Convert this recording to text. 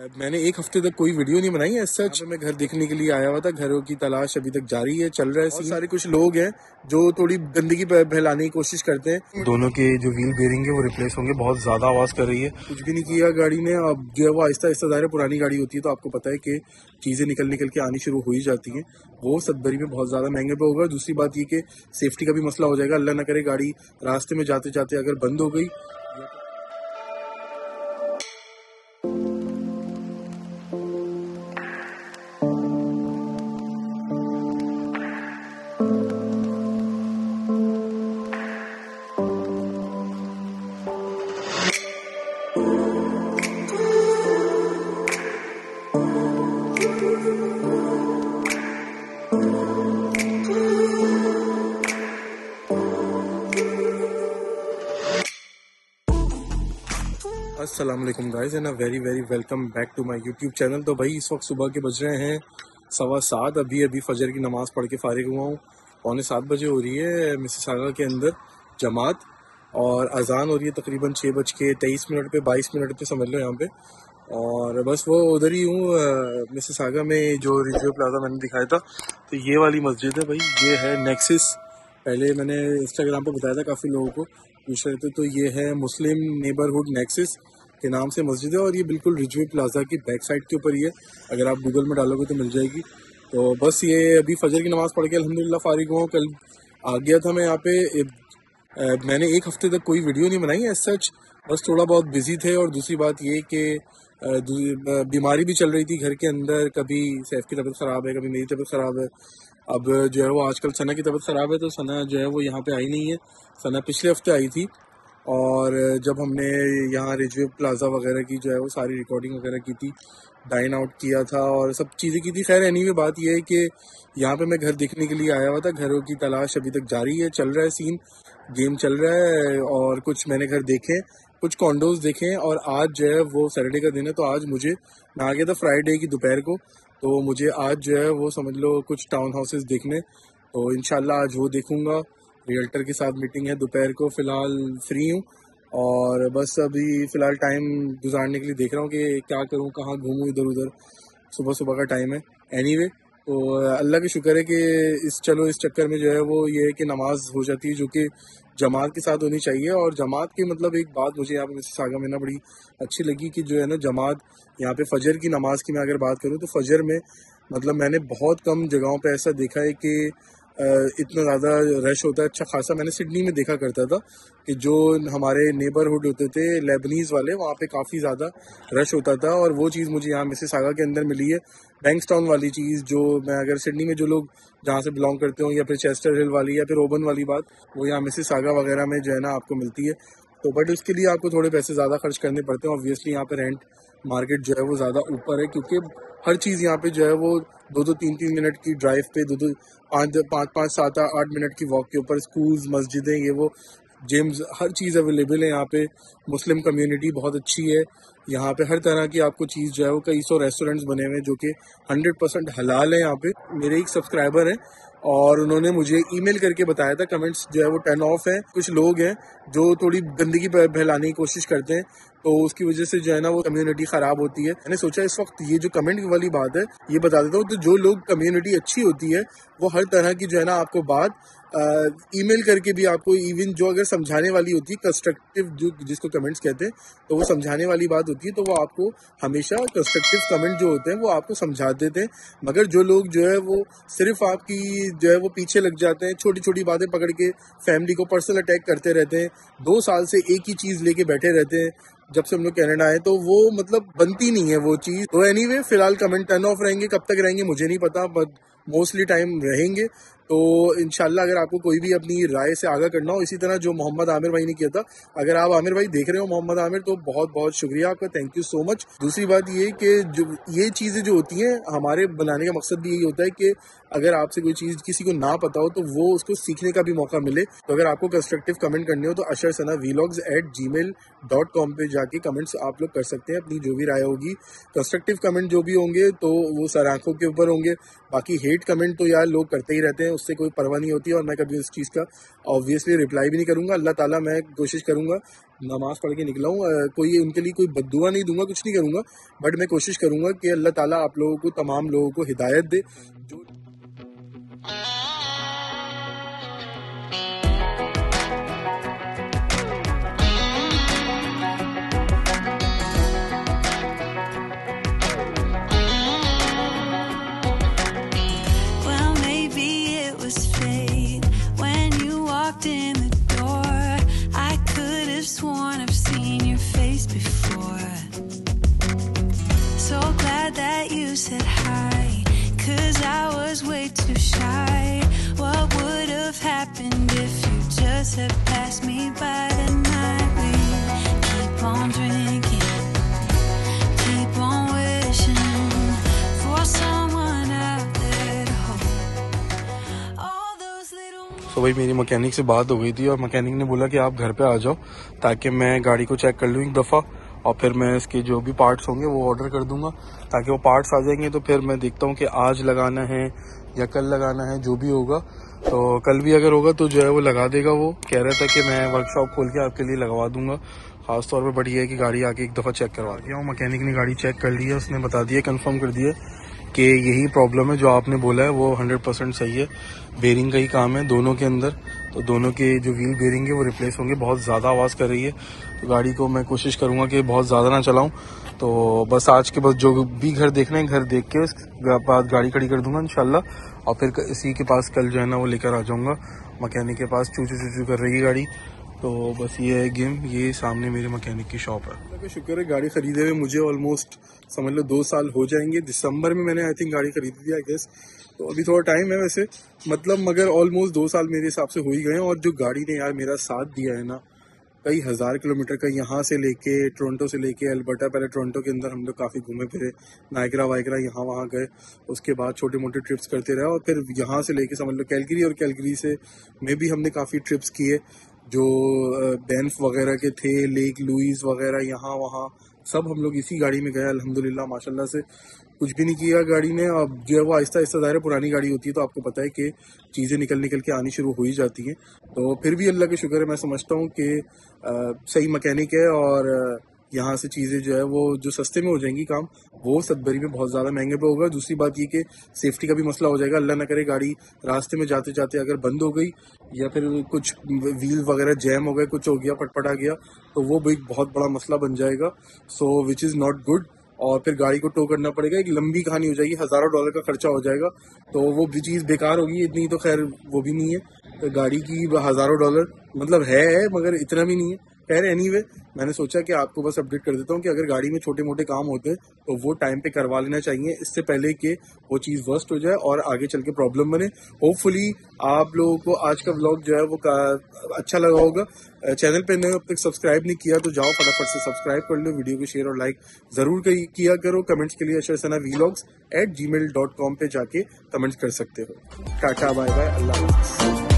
मैंने एक हफ्ते तक कोई वीडियो नहीं बनाई है। सच मैं घर देखने के लिए आया हुआ था। घरों की तलाश अभी तक जारी है, चल रहा है। बहुत सारे कुछ लोग हैं जो थोड़ी गंदगी फैलाने की कोशिश करते हैं। दोनों के जो व्हील बेरिंग है वो रिप्लेस होंगे। बहुत ज्यादा आवाज कर रही है। कुछ भी नहीं किया गाड़ी ने। अब जो है वो आहिस्ता आहिस्ता दायरे पुरानी गाड़ी होती है तो आपको पता है कि चीजें निकल निकल के आनी शुरू हो ही जाती हैं। वो सदबरी में बहुत ज्यादा महंगे पे होगा। दूसरी बात ये कि सेफ्टी का भी मसला हो जाएगा। अल्लाह ना करे गाड़ी रास्ते में जाते जाते अगर बंद हो गई। अस्सलाम वालेकुम guys and very very welcome back to my YouTube channel. तो भाई इस वक्त सुबह के बज रहे हैं 7:15। अभी फजर की नमाज़ पढ़ के फारिग हुआ हूँ। 6:45 बजे हो रही है मिसिसागा के अंदर जमात और अजान हो रही है तकरीबन 6:23 पे 22 पे समझ लो यहाँ पे। और बस वो उधर ही हूँ मिसिसागा में जो रिजर्व प्लाजा मैंने दिखाया था। तो ये वाली मस्जिद है भाई, ये है नेक्सिस। पहले मैंने इंस्टाग्राम पे बताया था, काफ़ी लोगों को पूछ रहे थे। तो ये है मुस्लिम नेबरहुड नेक्सिस के नाम से मस्जिद है और ये बिल्कुल रिजवे प्लाजा की बैक साइड के ऊपर ही है। अगर आप गूगल में डालोगे तो मिल जाएगी। तो बस ये अभी फजर की नमाज़ पढ़ के अल्हम्दुलिल्लाह फारिग हुआ हूँ। कल आ गया था मैं यहाँ पे। मैंने एक हफ्ते तक कोई वीडियो नहीं बनाई है सच, बस थोड़ा बहुत बिजी थे। और दूसरी बात ये कि बीमारी भी चल रही थी घर के अंदर। कभी सैफ की तबीयत ख़राब है, कभी मेरी तबीयत ख़राब है। अब जो है वो आजकल सना की तबीयत ख़राब है तो सना जो है वो यहाँ पे आई नहीं है। सना पिछले हफ्ते आई थी और जब हमने यहाँ रिजवे प्लाजा वगैरह की जो है वो सारी रिकॉर्डिंग वगैरह की थी, डाइन आउट किया था और सब चीज़ें की थी। खैर एनीवे बात यह है कि यहाँ पे मैं घर देखने के लिए आया हुआ था। घरों की तलाश अभी तक जारी है, चल रहा है सीन, गेम चल रहा है। और कुछ मैंने घर देखे, कुछ कॉन्डोज देखे। और आज जो है वो सैटरडे का दिन है तो आज मुझे, मैं आ गया था फ्राइडे की दोपहर को, तो मुझे आज जो है वो समझ लो कुछ टाउन हाउसेस देखने। तो इंशाल्लाह आज वो देखूंगा। रियल्टर के साथ मीटिंग है दोपहर को। फ़िलहाल फ्री हूँ और बस अभी फ़िलहाल टाइम गुजारने के लिए देख रहा हूँ कि क्या करूँ, कहाँ घूमूँ इधर उधर। सुबह सुबह का टाइम है एनीवे। तो अल्लाह का शुक्र है कि इस चक्कर में जो है वो ये है कि नमाज हो जाती है, जो कि जमात के साथ होनी चाहिए। और जमात की मतलब एक बात मुझे यहाँ पे मिसिसागा में ना बड़ी अच्छी लगी कि जो है ना जमात यहाँ पे फजर की नमाज की मैं अगर बात करूँ तो फजर में मतलब मैंने बहुत कम जगहों पे ऐसा देखा है कि इतना ज़्यादा रश होता है। अच्छा खासा मैंने सिडनी में देखा करता था कि जो हमारे नेबरहुड होते थे लेबनीज़ वाले, वहाँ पे काफ़ी ज़्यादा रश होता था। और वो चीज़ मुझे यहाँ मिसिसागा के अंदर मिली है। बैंक्सटाउन वाली चीज़ जो मैं अगर सिडनी में जो लोग जहाँ से बिलोंग करते हो, या फिर चेस्टर हिल वाली या फिर ओबन वाली बात, वो यहाँ मिसिसागा वगैरह में जो है ना आपको मिलती है। तो बट उसके लिए आपको थोड़े पैसे ज़्यादा खर्च करने पड़ते हैं। ऑब्वियसली यहाँ पे रेंट मार्केट जो है वो ज़्यादा ऊपर है, क्योंकि हर चीज़ यहाँ पे जो है वो 2-3 मिनट की ड्राइव पे, 5-5, 7-8 मिनट की वॉक के ऊपर स्कूल्स, मस्जिदें, ये वो जिम्स, हर चीज़ अवेलेबल है यहाँ पे। मुस्लिम कम्युनिटी बहुत अच्छी है यहाँ पे। हर तरह की आपको चीज़ जो है वो, कई सौ रेस्टोरेंट्स बने हुए हैं जो कि 100% हलाल है यहाँ पे। मेरे एक सब्सक्राइबर हैं और उन्होंने मुझे ईमेल करके बताया था, कमेंट्स जो है वो टर्न ऑफ है। कुछ लोग हैं जो थोड़ी गंदगी फैलाने की कोशिश करते हैं तो उसकी वजह से जो है ना वो कम्युनिटी ख़राब होती है। मैंने सोचा इस वक्त ये जो कमेंट वाली बात है ये बता देता हूँ। तो जो लोग कम्युनिटी अच्छी होती है वो हर तरह की जो है ना आपको बात ईमेल करके भी आपको, इवन जो अगर समझाने वाली होती है, कंस्ट्रक्टिव जो जिसको कमेंट्स कहते हैं, तो वो समझाने वाली बात होती है तो वो आपको हमेशा कंस्ट्रक्टिव कमेंट जो होते हैं वो आपको समझा देते हैं। मगर जो लोग जो है वो सिर्फ आपकी जो है वो पीछे लग जाते हैं, छोटी छोटी बातें पकड़ के फैमिली को पर्सनल अटैक करते रहते हैं, 2 साल से एक ही चीज़ लेके बैठे रहते हैं जब से हम लोग कनाडा आए, तो वो मतलब बनती नहीं है वो चीज़। तो एनीवे फ़िलहाल कमेंट टर्न ऑफ रहेंगे, कब तक रहेंगे मुझे नहीं पता, बट मोस्टली टाइम रहेंगे। तो इंशाल्लाह अगर आपको कोई भी अपनी राय से आगाह करना हो, इसी तरह जो मोहम्मद आमिर भाई ने किया था, अगर आप आमिर भाई देख रहे हो, मोहम्मद आमिर, तो बहुत बहुत शुक्रिया आपका, थैंक यू सो मच। दूसरी बात ये कि जो ये चीज़ें जो होती हैं, हमारे बनाने का मकसद भी यही होता है कि अगर आपसे कोई चीज़ किसी को ना पता हो तो वो उसको सीखने का भी मौका मिले। तो अगर आपको कंस्ट्रक्टिव कमेंट करने हो तो asharsana@gmail.com पे जाके कमेंट्स आप लोग कर सकते हैं। अपनी जो भी राय होगी, कंस्ट्रक्टिव कमेंट जो भी होंगे तो वो सर आंखों के ऊपर होंगे। बाकी हेट कमेंट तो यार लोग करते ही रहते हैं, उससे कोई परवाह नहीं होती है, और मैं कभी उस चीज़ का ऑब्वियसली रिप्लाई भी नहीं करूँगा। अल्लाह ताला मैं कोशिश करूँगा नमाज़ पढ़ के निकला हूँ, कोई उनके लिए कोई बद्दुआ नहीं दूंगा, कुछ नहीं करूँगा, बट मैं कोशिश करूँगा कि अल्लाह ताला आप लोगों को, तमाम लोगों को हिदायत दे। जो in the door, I could have sworn I've seen your face before. So glad that you said hi, 'cause I was way too shy. What would have happened if you just had passed me by the night? We keep on drinking, keep on wishing for someone out there to hold all those little. तो भाई मेरी mechanic से बात हो गई थी, और mechanic ने बोला कि आप घर पे आ जाओ ताकि मैं गाड़ी को चेक कर लूँ एक दफ़ा, और फिर मैं इसके जो भी पार्ट्स होंगे वो ऑर्डर कर दूंगा, ताकि वो पार्ट्स आ जाएंगे तो फिर मैं देखता हूँ कि आज लगाना है या कल लगाना है, जो भी होगा। तो कल भी अगर होगा तो जो है वो लगा देगा। वो कह रहा था कि मैं वर्कशॉप खोल के आपके लिए लगवा दूंगा। खास तौर पे बढ़िया है कि गाड़ी आके एक दफ़ा चेक करवा दिया हूँ। मैकेनिक ने गाड़ी चेक कर ली है, उसने बता दिया, कंफर्म कर दिया कि यही प्रॉब्लम है जो आपने बोला है, वो 100% सही है। बेरिंग का ही काम है दोनों के अंदर, तो दोनों के जो व्हील बेरिंग है वो रिप्लेस होंगे। बहुत ज़्यादा आवाज़ कर रही है, तो गाड़ी को मैं कोशिश करूँगा कि बहुत ज़्यादा ना चलाऊँ। तो बस आज के बस जो भी घर देखना है, घर देख के उसके बाद गाड़ी खड़ी कर दूंगा इंशाल्लाह, और फिर इसी के पास कल जो है ना वो लेकर आ जाऊँगा मैकेनिक के पास। चू चू चू कर रही है गाड़ी। तो बस ये है गेम, ये सामने मेरे मैकेनिक की शॉप है। अल्लाह का शुक्र है, गाड़ी खरीदे हुए मुझे ऑलमोस्ट समझ लो 2 साल हो जाएंगे। दिसंबर में मैंने आई थिंक गाड़ी खरीदी थी आई गेस, तो अभी थोड़ा टाइम है वैसे, मतलब मगर ऑलमोस्ट 2 साल मेरे हिसाब से हो ही गए हैं। और जो गाड़ी ने यार मेरा साथ दिया है ना, कई हज़ार किलोमीटर का, यहाँ से लेके टोरंटो से लेके अल्बर्टा, पहले टोरंटो के अंदर हम लोग काफ़ी घूमे फिरे, नाइग्रा वाइग्रा यहाँ वहाँ गए, उसके बाद छोटे मोटे ट्रिप्स करते रहे, और फिर यहाँ से लेके समझ लो कैलगरी, और कैलगरी से में भी हमने काफ़ी ट्रिप्स किए, जो बैंफ वगैरह के थे, लेक लुइस वगैरह, यहाँ वहाँ सब हम लोग इसी गाड़ी में गए अल्हम्दुलिल्लाह। माशाल्लाह से कुछ भी नहीं किया गाड़ी ने। अब जो है वो आहिस्ता आहिस्ता, ज़ाहिर पुरानी गाड़ी होती है तो आपको पता है कि चीज़ें निकल के आनी शुरू हो ही जाती हैं। तो फिर भी अल्लाह के शुक्र है, मैं समझता हूँ कि सही मैकेनिक है, और यहाँ से चीज़ें जो है वो जो सस्ते में हो जाएंगी काम, वो सदबरी में बहुत ज़्यादा महंगे पे होगा। दूसरी बात ये कि सेफ्टी का भी मसला हो जाएगा। अल्लाह ना करे गाड़ी रास्ते में जाते जाते अगर बंद हो गई, या फिर कुछ व्हील वगैरह जैम हो गए, कुछ हो गया, पटपटा गया, तो वो भी एक बहुत बड़ा मसला बन जाएगा। So which is not good. और फिर गाड़ी को टो करना पड़ेगा, एक लंबी कहानी हो जाएगी, हज़ारों डॉलर का खर्चा हो जाएगा, तो वो भी चीज़ बेकार होगी। इतनी तो खैर वो भी नहीं है, तो गाड़ी की हज़ारों डॉलर मतलब है मगर इतना भी नहीं है। खैर एनीवे, मैंने सोचा कि आपको बस अपडेट कर देता हूँ कि अगर गाड़ी में छोटे मोटे काम होते हैं तो वो टाइम पे करवा लेना चाहिए, इससे पहले कि वो चीज़ वर्स्ट हो जाए और आगे चल के प्रॉब्लम बने। होपफुली आप लोगों को आज का व्लॉग जो है वो अच्छा लगा होगा। चैनल पे नए अब तक सब्सक्राइब नहीं किया तो जाओ फटाफट से सब्सक्राइब कर लो, वीडियो को शेयर और लाइक जरूर किया करो। कमेंट्स के लिए asharsana@gmail.com पे जाके कमेंट्स कर सकते हो। टाटा बाय बाय, अल्लाह हाफ़िज़।